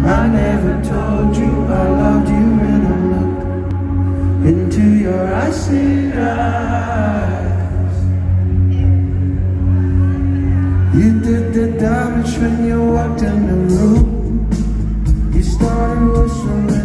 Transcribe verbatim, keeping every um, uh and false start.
I never told you I loved you when I looked into your icy eyes. You did the damage when you walked in the room. You started whistling.